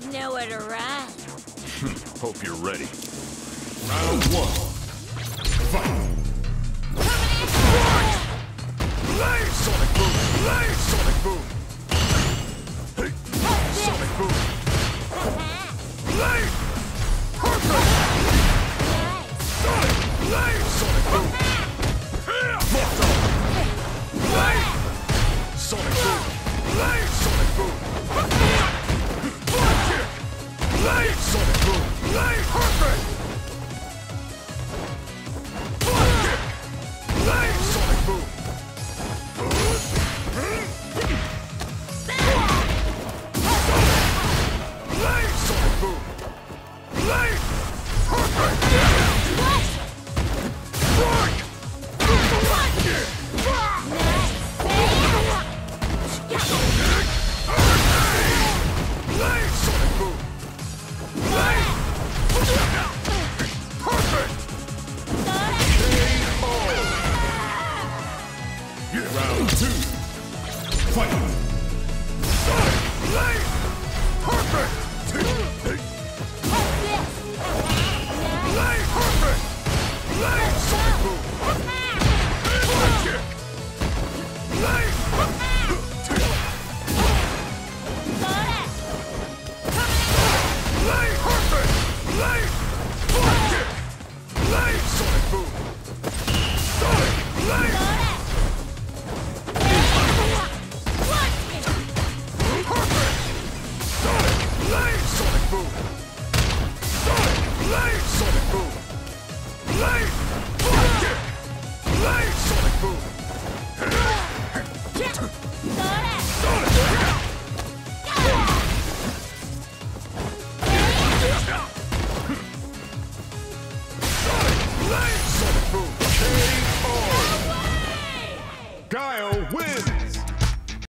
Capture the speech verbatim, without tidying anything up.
Nowhere to run. Hope you're ready. Round one. Fight! Blaze! Sonic Boom! Blaze! Sonic Boom! Hey! Sonic Boom! Blaze! Perfect! Sonic! Blaze! Sonic Boom! Locked on! Blaze! Sonic Boom! Blaze! Sonic Boom! Block kick! Blaze! Sonic Boom! Blaze! Perfect! Block kick! Blaze! Sonic Boom! Blaze! Sonic Boom! Blaze! Perfect! Strike! Block kick! Blaze! Sonic Boom! Blaze! Perfect! K O! Round two. Fight! Sonic! Blaze! Perfect! Blaze! Perfect! Blaze! Sonic Boom! Blaze kick! Blaze! Blaze! Perfect! Blaze! Black kick! Blaze! Sonic Boom! Sonic! Blaze! Perfect! Sonic! Blaze! Sonic Boom! Sonic! Blaze! Sonic Boom! Blaze! Black kick! Blaze! Sonic Boom! Sonic! Blaze! Sonic Boom! K O! Guile wins!